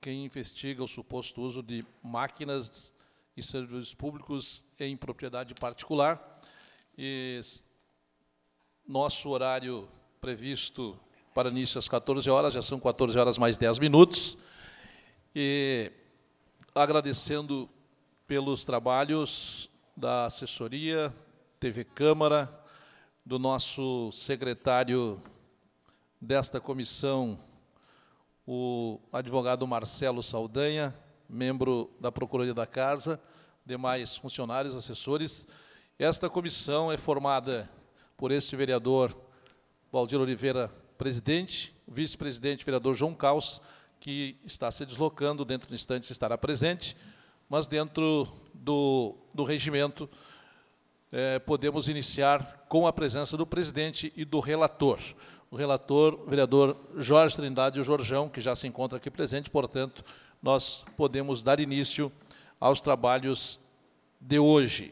quem investiga o suposto uso de máquinas e servidores públicos em propriedade particular. E nosso horário previsto para início às 14 horas, já são 14 horas mais 10 minutos. E agradecendo pelos trabalhos da assessoria, TV Câmara, do nosso secretário desta comissão, o advogado Marcelo Saldanha, membro da Procuradoria da Casa, demais funcionários, assessores. Esta comissão é formada por este vereador Valdir Oliveira, presidente, o vice-presidente, vereador João Caus, que está se deslocando, dentro de instantes estará presente, mas dentro do regimento podemos iniciar com a presença do presidente e do relator. O relator, o vereador Jorge Trindade, o Jorjão, que já se encontra aqui presente, portanto, nós podemos dar início aos trabalhos de hoje.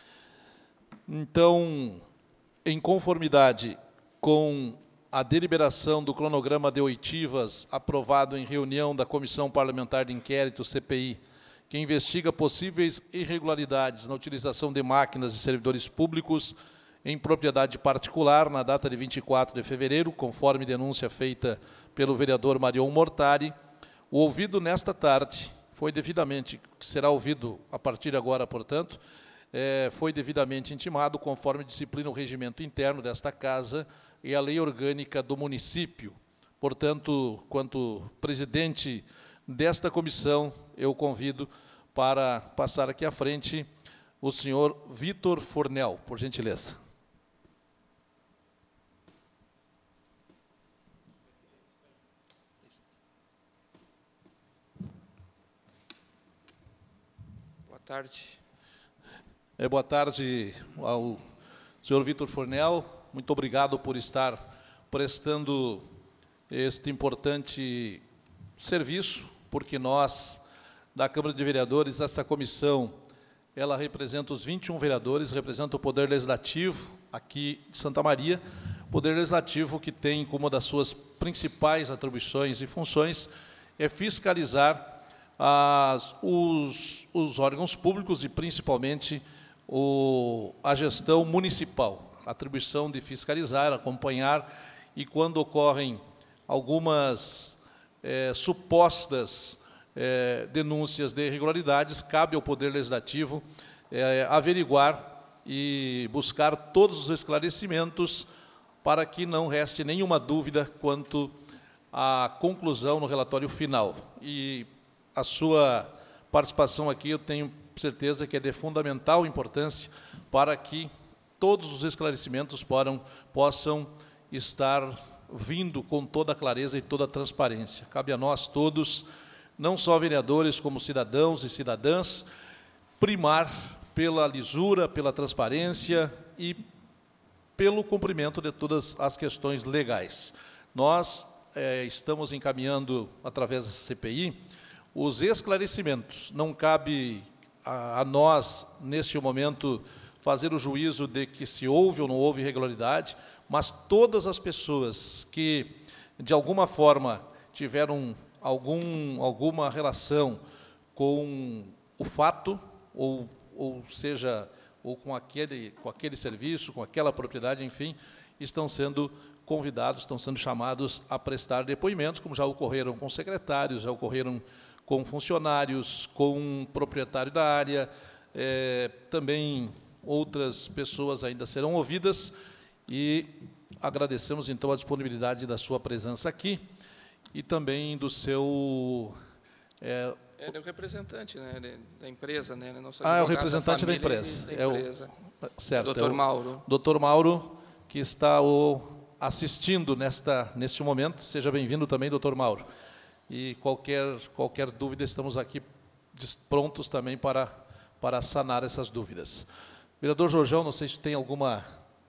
Então, em conformidade com a deliberação do cronograma de oitivas aprovado em reunião da Comissão Parlamentar de Inquérito, CPI, que investiga possíveis irregularidades na utilização de máquinas e servidores públicos em propriedade particular, na data de 24 de fevereiro, conforme denúncia feita pelo vereador Marion Mortari, o ouvido nesta tarde foi devidamente, que será ouvido a partir de agora, portanto, foi devidamente intimado, conforme disciplina o regimento interno desta Casa e a lei orgânica do município. Portanto, quanto presidente desta comissão, eu convido para passar aqui à frente o senhor Vitor Fornel, por gentileza. Boa tarde. Boa tarde ao senhor Vitor Fornel. Muito obrigado por estar prestando este importante serviço, porque nós, da Câmara de Vereadores, essa comissão, ela representa os 21 vereadores, representa o Poder Legislativo aqui de Santa Maria, Poder Legislativo que tem como uma das suas principais atribuições e funções é fiscalizar os órgãos públicos e, principalmente, a gestão municipal. A atribuição de fiscalizar, acompanhar, e quando ocorrem algumas supostas denúncias de irregularidades, cabe ao Poder Legislativo averiguar e buscar todos os esclarecimentos para que não reste nenhuma dúvida quanto à conclusão no relatório final. E a sua participação aqui, eu tenho certeza que é de fundamental importância para que todos os esclarecimentos possam estar vindo com toda a clareza e toda a transparência. Cabe a nós todos, não só vereadores, como cidadãos e cidadãs, primar pela lisura, pela transparência e pelo cumprimento de todas as questões legais. Nós estamos encaminhando, através da CPI, os esclarecimentos. Não cabe a nós, neste momento, fazer o juízo de que se houve ou não houve irregularidade, mas todas as pessoas que, de alguma forma, tiveram alguma relação com o fato, ou seja, ou com aquele serviço, com aquela propriedade, enfim, estão sendo convidados, estão sendo chamados a prestar depoimentos, como já ocorreram com secretários, já ocorreram com funcionários, com proprietário da área, também outras pessoas ainda serão ouvidas, e agradecemos, então, a disponibilidade da sua presença aqui e também do seu... Ele é o representante, né, da empresa, né? É o representante da empresa. Certo. Doutor Mauro. Doutor Mauro, que está assistindo neste momento. Seja bem-vindo também, doutor Mauro. E qualquer dúvida, estamos aqui prontos também para sanar essas dúvidas. Vereador Jorjão, não sei se tem alguma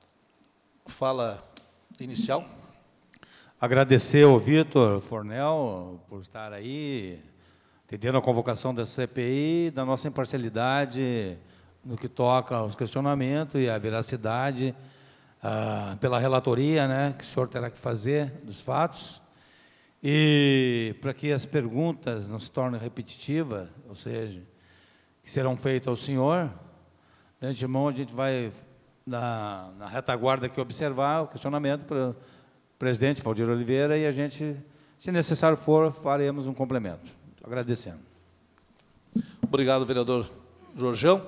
fala inicial. Agradecer ao Vitor Fornel por estar aí, entendendo a convocação da CPI, da nossa imparcialidade no que toca aos questionamentos e a veracidade pela relatoria, né, que o senhor terá que fazer dos fatos. E para que as perguntas não se tornem repetitivas, ou seja, que serão feitas ao senhor, de antemão a gente vai, na retaguarda aqui, observar o questionamento para o presidente Valdir Oliveira e a gente, se necessário for, faremos um complemento. Agradecendo. Obrigado, vereador Jorjão.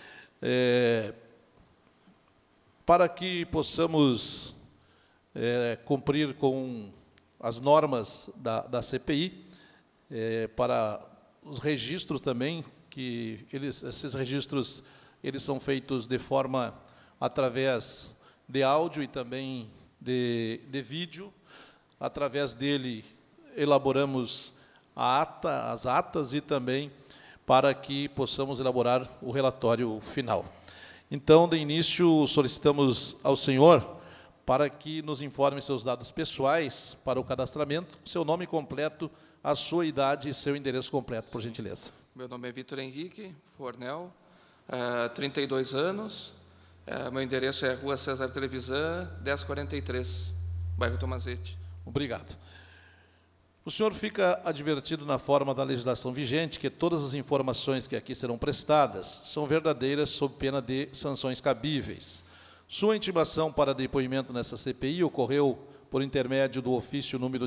Para que possamos cumprir com as normas da CPI, para os registros também, que esses registros eles são feitos de forma através de áudio e também de vídeo. Através dele elaboramos as atas e também para que possamos elaborar o relatório final. Então, de início, solicitamos ao senhor para que nos informe seus dados pessoais para o cadastramento, seu nome completo, a sua idade e seu endereço completo, por gentileza. Meu nome é Vitor Henrique Fornel, 32 anos. Meu endereço é Rua César Trevisan, 1043, bairro Tomazete. Obrigado. O senhor fica advertido na forma da legislação vigente que todas as informações que aqui serão prestadas são verdadeiras sob pena de sanções cabíveis. Sua intimação para depoimento nessa CPI ocorreu por intermédio do ofício número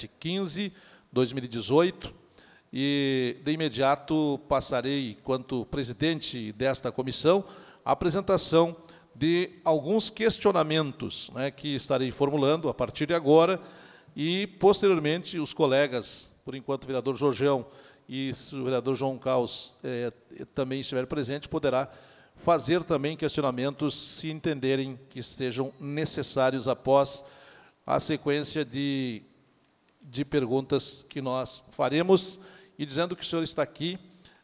1715/2018 e, de imediato, passarei, quanto presidente desta comissão, a apresentação de alguns questionamentos, né, que estarei formulando a partir de agora e, posteriormente, os colegas, por enquanto o vereador Jorjão e se o vereador João Caus também estiver presente, poderá fazer também questionamentos se entenderem que sejam necessários após a sequência de perguntas que nós faremos, e dizendo que o senhor está aqui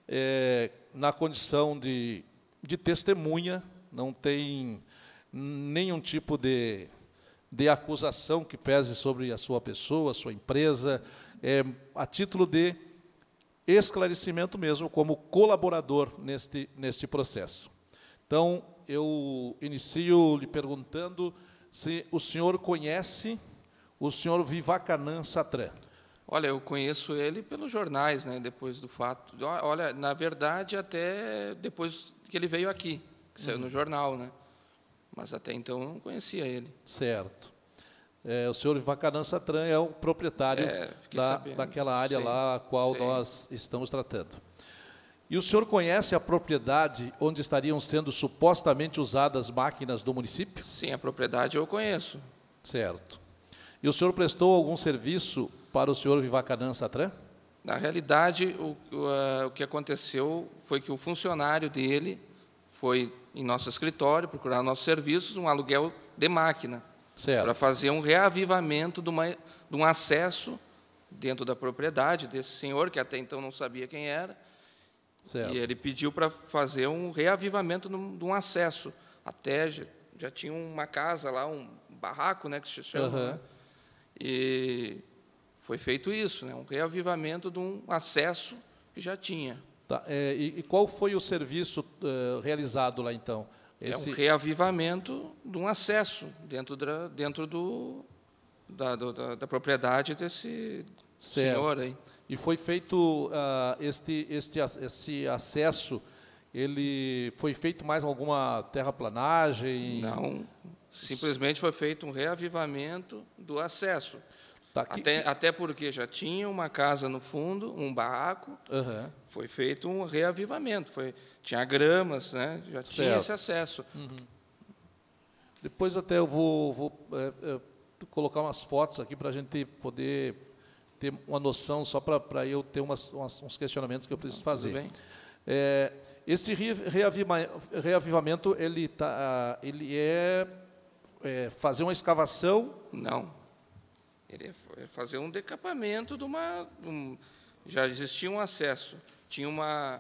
na condição de testemunha, não tem nenhum tipo de acusação que pese sobre a sua pessoa, a sua empresa, a título de esclarecimento mesmo, como colaborador neste processo. Então, eu inicio lhe perguntando se o senhor conhece o senhor Vivacanã Satran. Olha, eu conheço ele pelos jornais, né, depois do fato. Olha, na verdade, até depois que ele veio aqui, que saiu no jornal, né? Mas até então eu não conhecia ele. Certo. O senhor Vivacanã Satran é o proprietário daquela área lá a qual nós estamos tratando. E o senhor conhece a propriedade onde estariam sendo supostamente usadas máquinas do município? Sim, a propriedade eu conheço. Certo. E o senhor prestou algum serviço para o senhor Vivacanã Satran? Na realidade, o que aconteceu foi que o funcionário dele foi em nosso escritório procurar nossos serviços, um aluguel de máquina, para fazer um reavivamento de um acesso dentro da propriedade desse senhor, que até então não sabia quem era. Certo. E ele pediu para fazer um reavivamento de um acesso. Até já tinha uma casa lá, um barraco, né, que se chama. Uhum. E foi feito isso, né, um reavivamento de um acesso que já tinha. Tá, e qual foi o serviço realizado lá, então? É um reavivamento de um acesso dentro da propriedade desse senhor aí. E foi feito esse acesso, ele foi feito mais alguma terraplanagem? Não, simplesmente foi feito um reavivamento do acesso. Tá, até porque já tinha uma casa no fundo, um barraco, uhum. Foi feito um reavivamento, tinha gramas, né, já tinha esse acesso. Uhum. Depois até eu vou colocar umas fotos aqui para a gente poder ter uma noção, só para eu ter uns questionamentos que eu preciso fazer. Tudo bem. Esse reavivamento, ele é fazer uma escavação? Não. Ele é fazer um decapamento de já existia um acesso. Tinha uma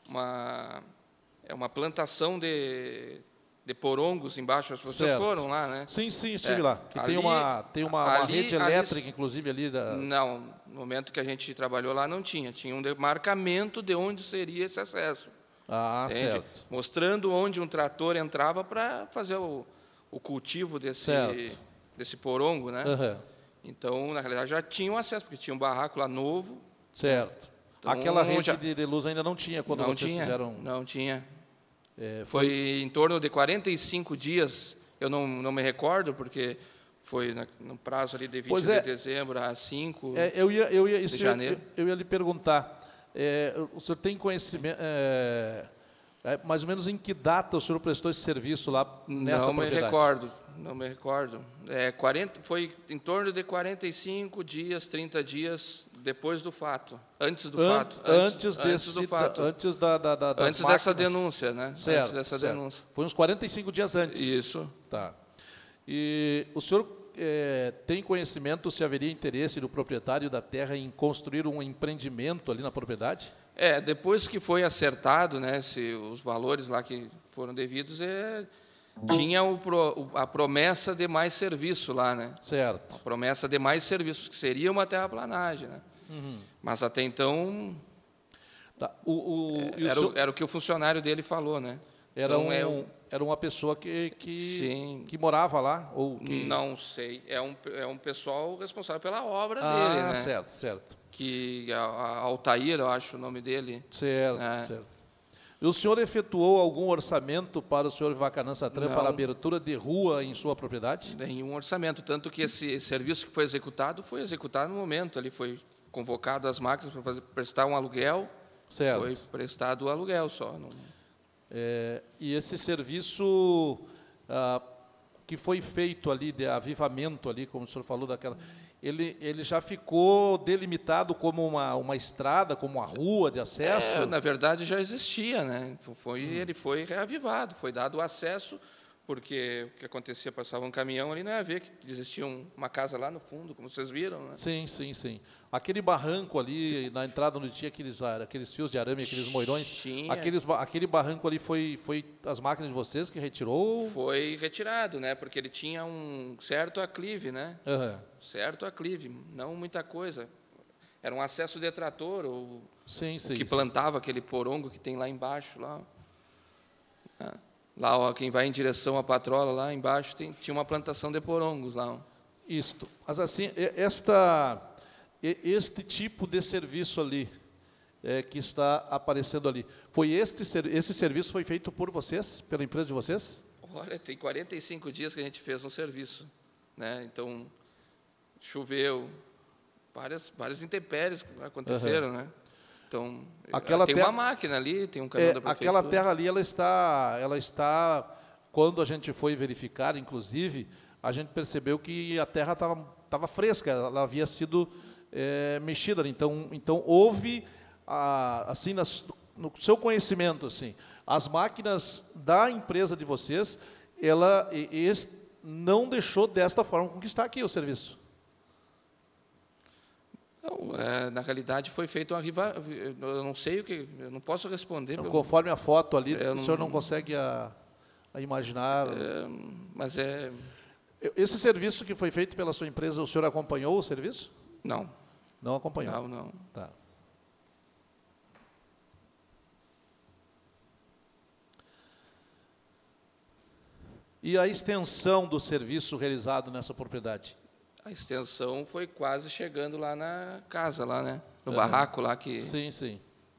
plantação de porongos embaixo. Vocês foram lá, né? Sim, estive lá. Que tem uma rede elétrica, inclusive, ali. Não, no momento que a gente trabalhou lá, não tinha. Tinha um demarcamento de onde seria esse acesso. Ah, entende? Certo. Mostrando onde um trator entrava para fazer o cultivo desse porongo, né? Uhum. Então, na realidade, já tinham acesso, porque tinha um barraco lá novo. Certo. Então, aquela rede de luz ainda não tinha quando vocês fizeram... Não tinha. Foi em torno de 45 dias, eu não me recordo, porque foi no prazo ali de 20 de dezembro a 5 de janeiro. Eu ia lhe perguntar, o senhor tem conhecimento... mais ou menos em que data o senhor prestou esse serviço lá nessa propriedade? Não me recordo. Foi em torno de 45 dias, 30 dias depois do fato, antes do fato. Antes dessa denúncia, né? Certo, antes dessa denúncia. Foi uns 45 dias antes. Isso. Tá. E o senhor tem conhecimento se haveria interesse do proprietário da terra em construir um empreendimento ali na propriedade? Depois que foi acertado, né, se os valores lá que foram devidos, tinha a promessa de mais serviço lá, né? Certo. A promessa de mais serviços, que seria uma terraplanagem, né? Mas até então era o que o funcionário dele falou, né? Era uma pessoa que morava lá? Ou que... Não sei. É um pessoal responsável pela obra dele, né? Certo. Que a Altair, eu acho o nome dele. Certo. E o senhor efetuou algum orçamento para o senhor Ivacanã Satran para a abertura de rua em sua propriedade? Nenhum orçamento, tanto que esse serviço que foi executado no momento. Ali foi convocado as máquinas para prestar um aluguel. Certo. Foi prestado o aluguel só. E esse serviço que foi feito ali, de avivamento ali, como o senhor falou, ele já ficou delimitado como uma estrada, como uma rua de acesso? Na verdade, já existia, né? Ele foi reavivado, foi dado o acesso, porque o que acontecia, passava um caminhão ali, não ia ver que existia uma casa lá no fundo, como vocês viram, né? Sim. Aquele barranco ali, na entrada onde tinha aqueles fios de arame, aqueles moirões, aquele barranco ali foi as máquinas de vocês que retirou? Foi retirado, né? Porque ele tinha um certo aclive, né? Certo aclive, não muita coisa. Era um acesso de trator, que plantava aquele porongo que tem lá embaixo. Lá, quem vai em direção à Patrola, lá embaixo, tinha uma plantação de porongos lá. Isto. Mas assim, este tipo de serviço ali, que está aparecendo ali, esse serviço foi feito por vocês, pela empresa de vocês? Olha, tem 45 dias que a gente fez um serviço, né? Então, choveu, várias intempéries aconteceram, né? Então, tem uma máquina ali, tem um caminhão da prefeitura. Aquela terra ali, ela está, quando a gente foi verificar, inclusive, a gente percebeu que a terra estava fresca, ela havia sido mexida. Então houve, assim, no seu conhecimento, assim, as máquinas da empresa de vocês, ela não deixou desta forma com que está aqui o serviço. Não, na realidade foi feito eu não sei eu não posso responder. Conforme a foto ali, o senhor não consegue imaginar. Mas Esse serviço que foi feito pela sua empresa, o senhor acompanhou o serviço? Não. Não acompanhou? Não. Tá. E a extensão do serviço realizado nessa propriedade? A extensão foi quase chegando lá na casa, lá, né? No barraco lá que... Sim.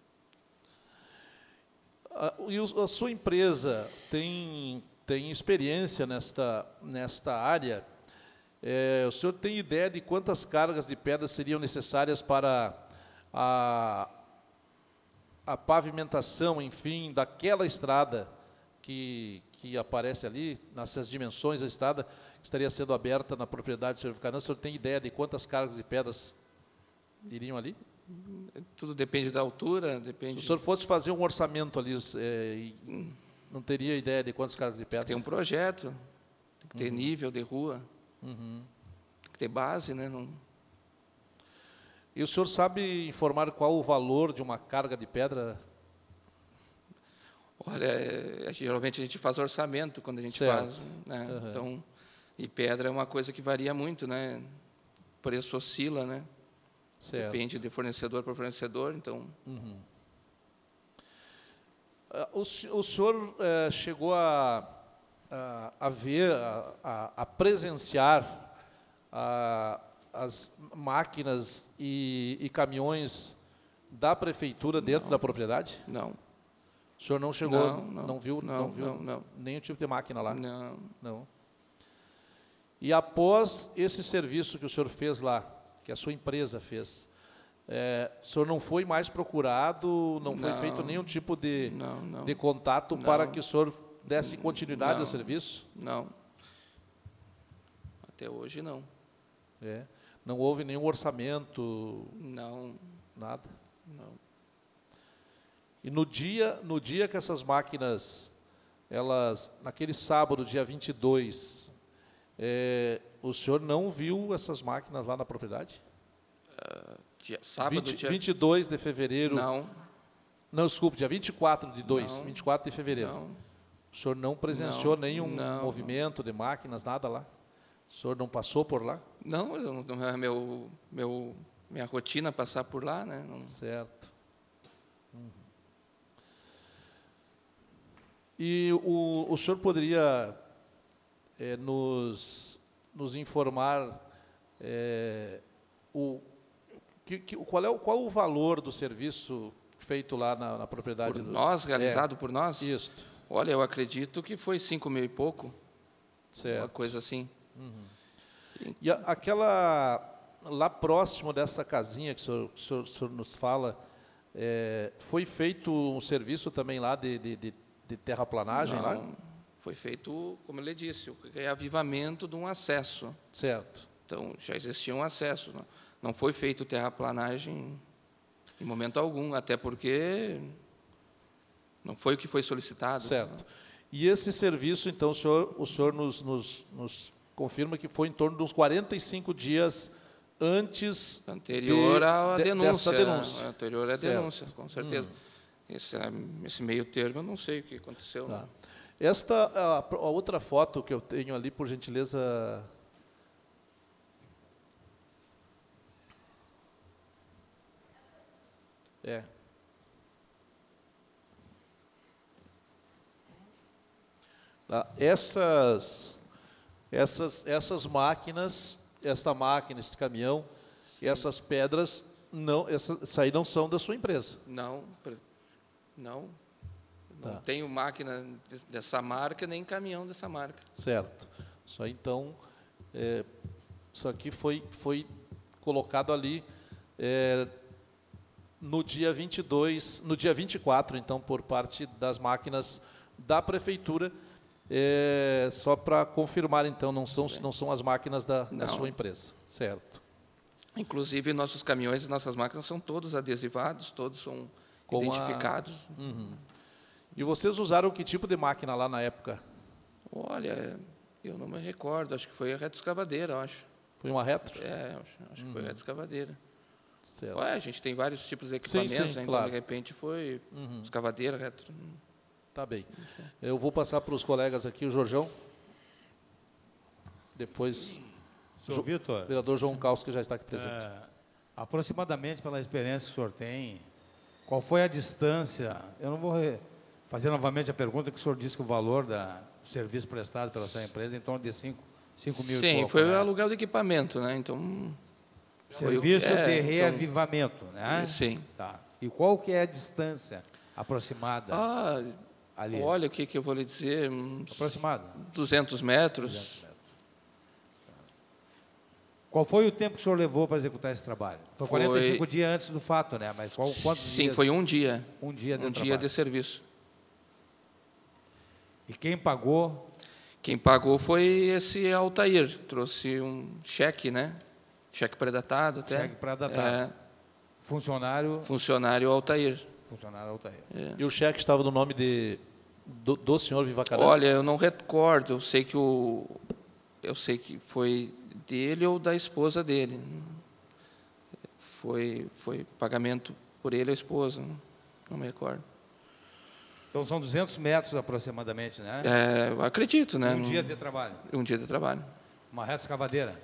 E a sua empresa tem experiência nesta área? O senhor tem ideia de quantas cargas de pedra seriam necessárias para a pavimentação, enfim, daquela estrada que aparece ali, nessas dimensões da estrada, estaria sendo aberta na propriedade do senhor Ivacanã? O senhor tem ideia de quantas cargas de pedras iriam ali? Tudo depende da altura, depende... Se o senhor fosse fazer um orçamento ali, não teria ideia de quantas cargas de pedras? Tem um projeto, tem que ter nível de rua, tem que ter base, né? E o senhor sabe informar qual o valor de uma carga de pedra? Olha, geralmente a gente faz orçamento quando a gente faz, né? Então, e pedra é uma coisa que varia muito, né? O preço oscila, né? Certo. Depende de fornecedor para fornecedor, então... O senhor chegou a ver, a presenciar as máquinas e caminhões da prefeitura dentro da propriedade? Não. O senhor não chegou, não viu não. nenhum tipo de máquina lá? Não. Não. E após esse serviço que o senhor fez lá, que a sua empresa fez, o senhor não foi mais procurado, não foi feito nenhum tipo de contato para que o senhor desse continuidade ao serviço? Não. Até hoje, não. Não houve nenhum orçamento? Não. Nada? Não. E no dia que essas máquinas, naquele sábado, dia 22, o senhor não viu essas máquinas lá na propriedade? Sábado, 22 de fevereiro. Não. Não, desculpe, dia 24 de 2, 24 de fevereiro. Não. O senhor não presenciou nenhum movimento de máquinas, nada lá? O senhor não passou por lá? Não, não é minha rotina passar por lá, né? Não. Certo. E o senhor poderia nos informar qual o valor do serviço feito lá na propriedade? Por nós, realizado por nós? Isso. Olha, eu acredito que foi 5 mil e pouco. Certo. Uma coisa assim. E aquela lá próximo dessa casinha que o senhor nos fala, foi feito um serviço também lá de terraplanagem? Não, lá? foi feito, como ele disse, o reavivamento de um acesso. Certo. Então, já existia um acesso. Não foi feito terraplanagem em momento algum, até porque não foi o que foi solicitado. Certo. E esse serviço, então, o senhor nos confirma que foi em torno de uns 45 dias antes anterior à denúncia. Dessa denúncia. Anterior à denúncia, com certeza. Esse meio termo, eu não sei o que aconteceu. Tá. A outra foto que eu tenho ali, por gentileza. Tá. Essas máquinas, esta máquina, esse caminhão, sim, essas pedras, essas aí não são da sua empresa? Não tenho máquina dessa marca, nem caminhão dessa marca. Certo. Isso aí, então, isso aqui foi colocado ali no dia 24, então, por parte das máquinas da prefeitura, só para confirmar, então, não são as máquinas da sua empresa, certo? Inclusive, nossos caminhões e nossas máquinas são todos adesivados, todos são identificados. E vocês usaram que tipo de máquina lá na época? Olha, eu não me recordo, acho que foi a retroescavadeira, eu acho. Foi uma retro? Acho que foi a retroescavadeira. Certo. A gente tem vários tipos de equipamentos, sim, né? Então, claro, de repente, foi escavadeira, retro. Tá bem. Eu vou passar para os colegas aqui, o Jorjão. Depois, Vitor, o vereador João Caus, que já está aqui presente. Aproximadamente, pela experiência que o senhor tem, qual foi a distância? Eu não vou fazer novamente a pergunta, que o senhor disse que o valor do serviço prestado pela sua empresa é em torno de 5 mil. Sim, foi o aluguel do equipamento, né? Então, serviço de reavivamento, né? Sim. Tá. E qual que é a distância aproximada? Ali. Olha, o que eu vou lhe dizer? Aproximada? 200 metros. 200 metros. Qual foi o tempo que o senhor levou para executar esse trabalho? Foi 45 dias antes do fato, né? Mas quantos dias? Sim, foi um dia. Um dia de trabalho. Dia de serviço. E quem pagou? Quem pagou foi esse Altair. Trouxe um cheque, né? Cheque pré-datado até. Cheque pré-datado. Funcionário Altair. Funcionário Altair. E o cheque estava no nome do senhor Vivacarã? Olha, eu não recordo. Eu sei que foi dele ou da esposa dele. Foi pagamento por ele e a esposa. Não me recordo. Então, são 200 metros aproximadamente, né? Eu acredito, né? Um dia de trabalho. Um dia de trabalho. Uma retroescavadeira?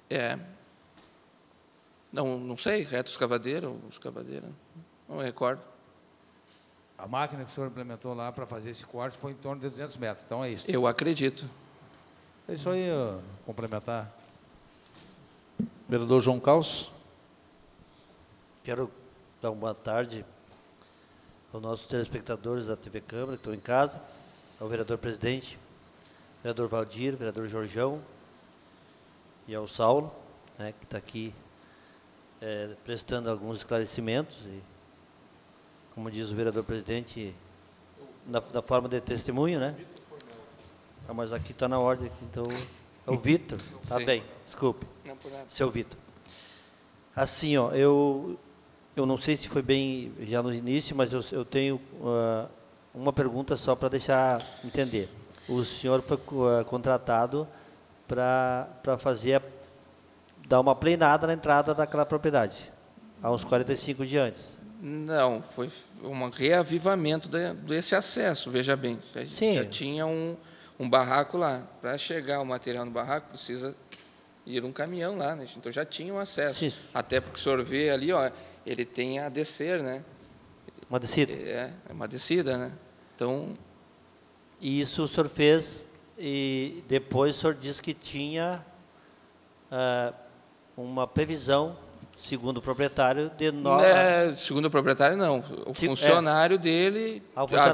Não sei, retroescavadeira ou escavadeira. Não me recordo. A máquina que o senhor implementou lá para fazer esse corte foi em torno de 200 metros. Então, é isso. Eu acredito. É isso aí, complementar. Vereador João Caus. Quero dar uma boa tarde aos nossos telespectadores da TV Câmara, que estão em casa, ao vereador-presidente, vereador Valdir, vereador Jorjão e ao Saulo, né, que está aqui prestando alguns esclarecimentos. E, como diz o vereador-presidente, na forma de testemunho, né? Ah, mas aqui está na ordem, aqui, então é o Vitor. Tá bem, desculpe. Não, por nada. Seu Vitor. Assim, ó, eu não sei se foi bem já no início, mas eu tenho uma pergunta só para deixar entender. O senhor foi contratado para dar uma pleinada na entrada daquela propriedade, há uns 45 dias antes. Não, foi um reavivamento desse acesso, veja bem. Já tinha um barraco lá. Para chegar o material no barraco, precisa ir um caminhão lá, né? Então já tinha um acesso. Sim. Até porque o senhor vê ali, ó, ele tem a descer, né? Uma descida. É uma descida, né? Então... E isso o senhor fez, e depois o senhor disse que tinha uma previsão, segundo o proprietário, de nova... Segundo o proprietário, não. O funcionário dele,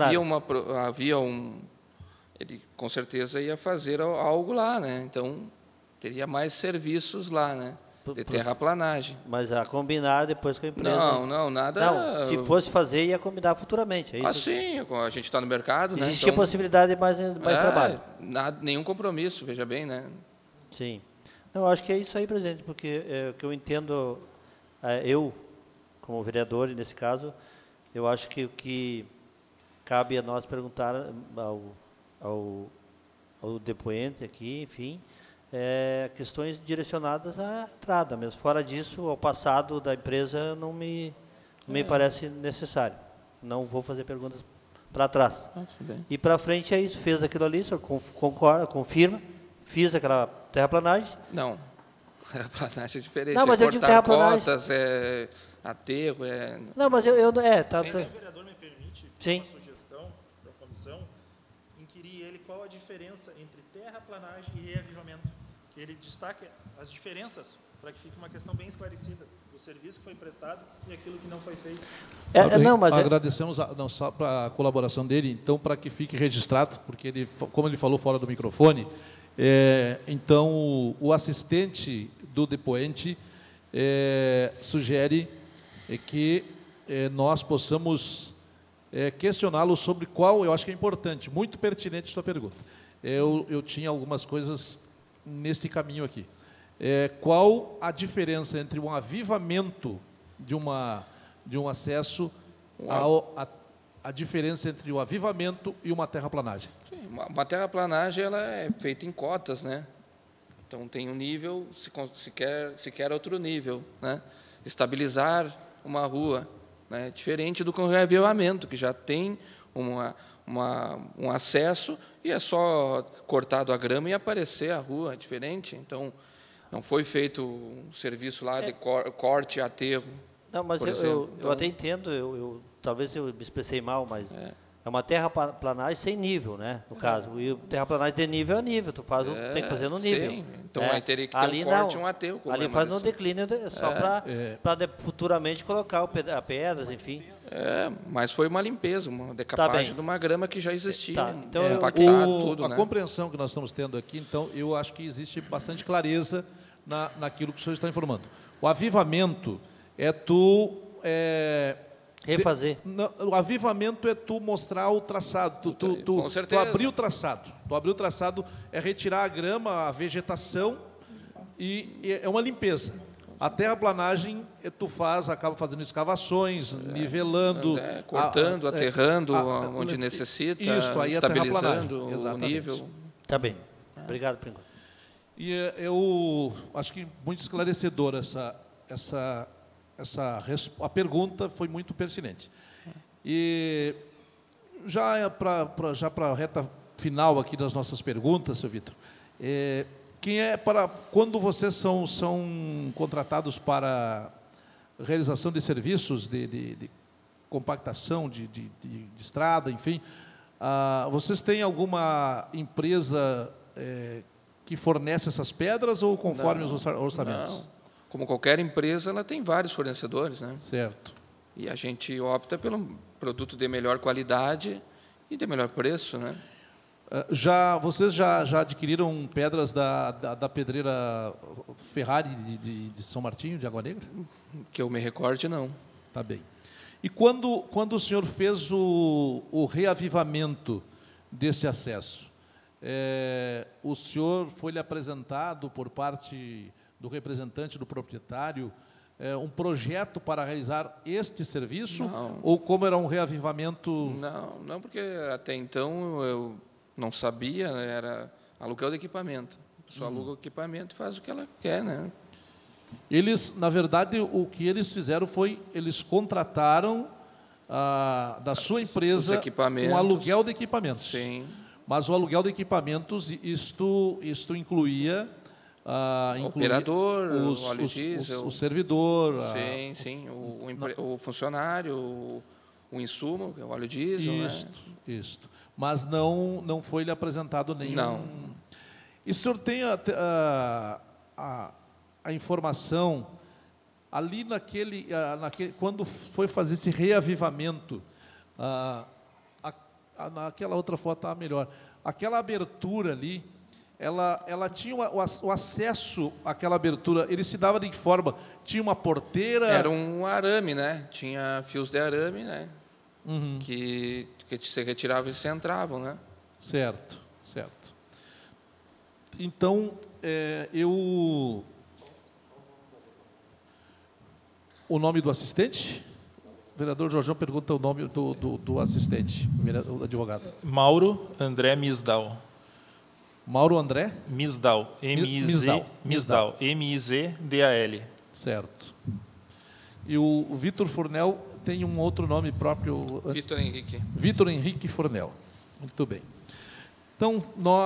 ele com certeza ia fazer algo lá, né? Então, teria mais serviços lá, né? De terraplanagem. Mas a combinar depois com a empresa? Não, nada... Não, se fosse fazer, ia combinar futuramente. É isso? Sim, a gente está no mercado, né? Existia possibilidade de mais trabalho? Nenhum compromisso, veja bem, né? Sim. Não, eu acho que é isso aí, presidente, porque o que eu entendo, eu, como vereador, nesse caso, eu acho que o que cabe a nós perguntar ao depoente aqui, enfim, questões direcionadas à entrada mesmo. Fora disso, ao passado da empresa não me parece necessário. Não vou fazer perguntas para trás. E para frente é isso, fez aquilo ali, o senhor concorda, confirma, fiz aquela terraplanagem. Não, terraplanagem é diferente. Não, mas eu digo terraplanagem. Cotas, aterro, Não, mas eu tá. Se o vereador me permite, uma sugestão para a comissão, inquirir ele qual a diferença entre terraplanagem e reavivamento. Que ele destaque as diferenças, para que fique uma questão bem esclarecida do serviço que foi prestado e aquilo que não foi feito. Agradecemos só para a colaboração dele, então, para que fique registrado, porque ele, como ele falou fora do microfone, então o assistente do depoente sugere que nós possamos questioná-lo sobre qual, eu acho que é importante, muito pertinente a sua pergunta. Eu tinha algumas coisas nesse caminho aqui. Qual a diferença entre um avivamento de um acesso, a diferença entre o avivamento e uma terraplanagem? Sim, uma terraplanagem ela é feita em cotas, né? Então tem um nível, se quer outro nível, né? Estabilizar uma rua, né? Diferente do reavivamento, que já tem um acesso e é só cortado a grama e aparecer a rua, é diferente. Então, não foi feito um serviço lá de corte e aterro. Não, mas eu até entendo, talvez eu me expressei mal, mas é uma terraplanagem sem nível, né? No caso, e terraplanagem de nível a nível, tu faz, tem que fazer no nível. Sim. Então aí teria que ter um corte e um aterro. Ali faz no declínio, só para futuramente colocar pedras, enfim. Mas foi uma limpeza, uma decapagem de uma grama que já existia. Então, a compreensão que nós estamos tendo aqui, então, eu acho que existe bastante clareza naquilo que o senhor está informando. O avivamento é refazer. O avivamento é tu mostrar o traçado, tu abrir o traçado. Tu abrir o traçado é retirar a grama, a vegetação, e é uma limpeza. A terraplanagem, acaba fazendo escavações, nivelando... cortando, aterrando onde necessita, isso, aí estabilizando o nível. Está bem. Obrigado, por enquanto. E eu acho que muito esclarecedora a pergunta foi muito pertinente. E já para a reta final aqui das nossas perguntas, seu Vitor, quando vocês são contratados para realização de serviços de compactação de estrada, enfim, vocês têm alguma empresa que fornece essas pedras ou conforme os orçamentos? como qualquer empresa, ela tem vários fornecedores, né? Certo. E a gente opta pelo produto de melhor qualidade e de melhor preço, né? Vocês já adquiriram pedras da pedreira Ferrari de São Martinho, de Água Negra? Que eu me recorde, não. Tá bem. E quando o senhor fez o reavivamento desse acesso, o senhor foi-lhe apresentado por parte do representante do proprietário um projeto para realizar este serviço? Não. Ou como era um reavivamento? Não, porque até então eu não sabia, né, era aluguel de equipamento. A pessoa aluga o equipamento e faz o que ela quer, né? Eles, na verdade, o que eles fizeram foi, eles contrataram da sua empresa um aluguel de equipamentos. Sim. Mas o aluguel de equipamentos, isto incluía... o operador, o óleo diesel, o servidor... Sim, o funcionário, o insumo, que é o óleo diesel. Isto. Mas não foi-lhe apresentado nenhum... Não. E o senhor tem a informação, ali quando foi fazer esse reavivamento, naquela outra foto estava melhor, aquela abertura ali, ela tinha o acesso àquela abertura, ele se dava de que forma? Tinha uma porteira? Era um arame, né? Tinha fios de arame, né? Uhum. Que se retiravam e se entravam, né? Certo. Então, o nome do assistente? O vereador Jorjão pergunta o nome do assistente, o advogado. Mauro André Misdal. Mauro André? Misdal. Misdal. M-I-Z-D-A-L. Certo. E o Vitor Fornel tem um outro nome próprio? Vitor Henrique. Vitor Henrique Fornel. Muito bem. Então,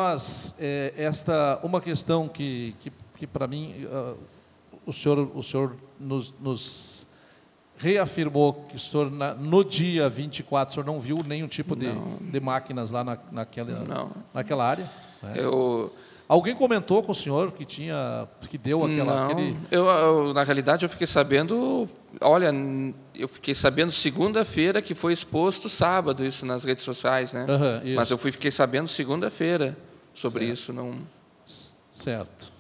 uma questão que para mim, o senhor nos reafirmou que o senhor, no dia 24, o senhor não viu nenhum tipo de máquinas lá naquela área? Né? Alguém comentou com o senhor que deu aquele... Eu, na realidade, eu fiquei sabendo... Olha, eu fiquei sabendo segunda-feira que foi exposto sábado isso nas redes sociais, né? Uhum, mas eu fiquei sabendo segunda-feira sobre isso. Não... Certo.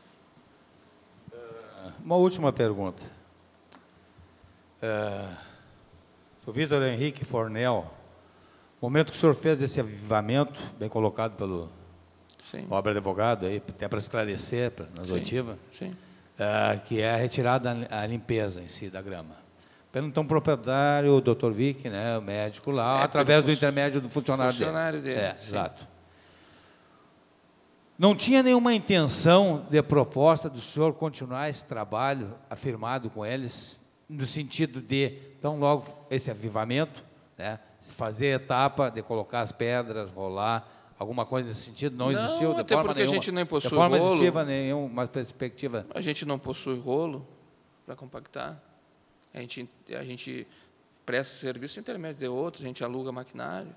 Uma última pergunta. O Vitor Henrique Fornel, no momento que o senhor fez esse avivamento, bem colocado pelo obra advogado, aí, até para esclarecer nas oitivas, que é a retirada, a limpeza em si da grama. Pelo então proprietário, o Dr. Vick, né, o médico lá, através do intermédio do funcionário dele. Exato. Não tinha nenhuma intenção de proposta do senhor continuar esse trabalho afirmado com eles, no sentido de, então, logo esse avivamento, né, fazer a etapa de colocar as pedras, rolar, alguma coisa nesse sentido? Não existiu de forma nenhuma. Até porque a gente nem possui rolo. De forma existiva nenhuma perspectiva. A gente não possui rolo para compactar. A gente presta serviço intermédio de outros, a gente aluga maquinário.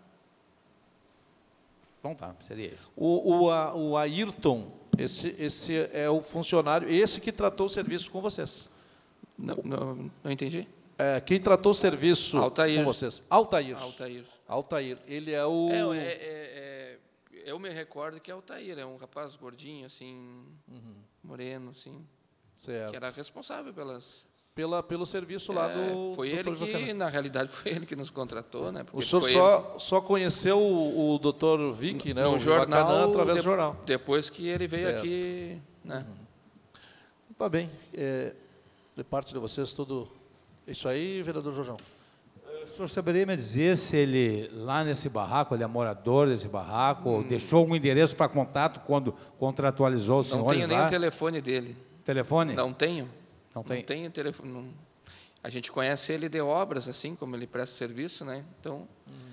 Então tá, seria isso. O Ayrton, esse é o funcionário, esse que tratou o serviço com vocês. Não entendi. Quem tratou o serviço Altair. com vocês? Altair. Ele é o... Eu me recordo que é Altair, é um rapaz gordinho, assim, moreno, assim, certo. Que era responsável pelo serviço lá do... Foi ele que, na realidade, foi ele que nos contratou, né? Porque o senhor só conheceu o Dr. Vick, né? No jornal, através do jornal. Depois que ele veio aqui, né? Tá bem. De parte de vocês, tudo isso aí, vereador Jorjão? O senhor saberia me dizer se ele, lá nesse barraco, ele é morador desse barraco, ou deixou algum endereço para contato quando contratualizou os senhores lá? Não tenho nem o telefone dele. Telefone? Não tenho. Não tenho telefone. A gente conhece ele de obras, assim, como ele presta serviço, né? Então,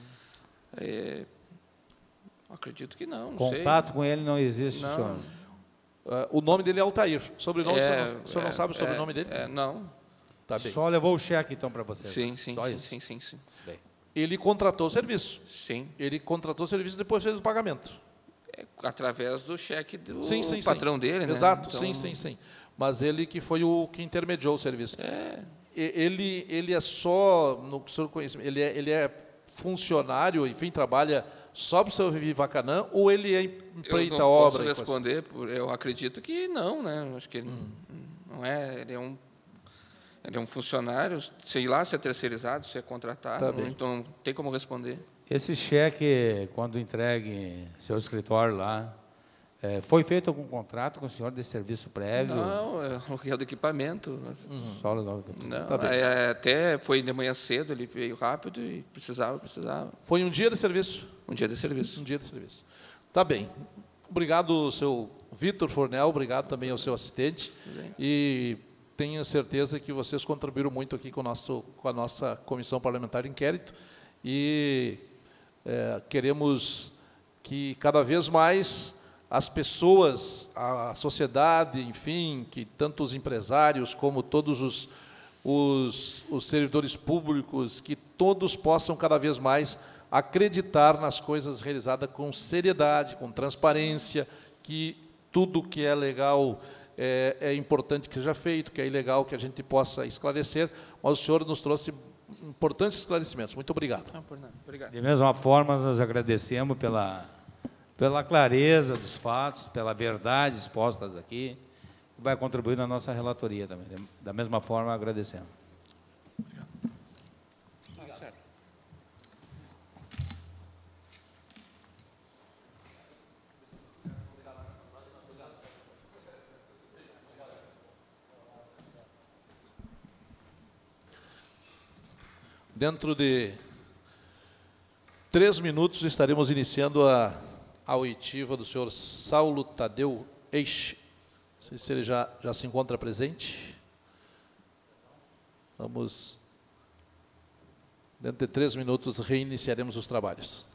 acredito que não Contato sei. Com ele não existe, senhor? O nome dele é Altair. Sobrenome, o senhor não sabe o sobrenome dele? Não. Tá bem. Só levou o cheque, então, para você? Sim. Bem. Ele contratou o serviço? Sim. Ele contratou o serviço e depois fez o pagamento? Através do cheque do sim, patrão dele, né? Exato, então... sim. mas ele que foi o que intermediou o serviço. Ele é só, no seu conhecimento, ele é funcionário, enfim, trabalha só para o seu Vivacanã, ou ele empreita a obra? Eu não posso responder, eu acredito que não, né? Acho que ele não é, ele é um funcionário, sei lá se é terceirizado, se é contratado, então não tem como responder. Esse cheque, quando entregue em seu escritório lá, foi feito algum contrato com o senhor de serviço prévio? Não, é aluguel do equipamento. Só aluguel do equipamento. Não, até foi de manhã cedo, ele veio rápido e precisava. Foi um dia de serviço? Um dia de serviço. Um dia de serviço. Tá bem. Obrigado, seu Vitor Fornel, obrigado também ao seu assistente. E tenho certeza que vocês contribuíram muito aqui com a nossa Comissão Parlamentar de Inquérito. E queremos que cada vez mais as pessoas, a sociedade, enfim, que tanto os empresários como todos os servidores públicos, que todos possam cada vez mais acreditar nas coisas realizadas com seriedade, com transparência, que tudo que é legal é importante que seja feito, que é ilegal que a gente possa esclarecer, mas o senhor nos trouxe importantes esclarecimentos. Muito obrigado. Não, por nada. Obrigado. De mesma forma, nós agradecemos pela clareza dos fatos, pela verdade expostas aqui, que vai contribuir na nossa relatoria também. Da mesma forma, agradecemos. Obrigado. Certo. Dentro de 3 minutos estaremos iniciando a oitiva do senhor Saulo Tadeu Eixe. Não sei se ele já se encontra presente. Vamos, dentro de 3 minutos, reiniciaremos os trabalhos.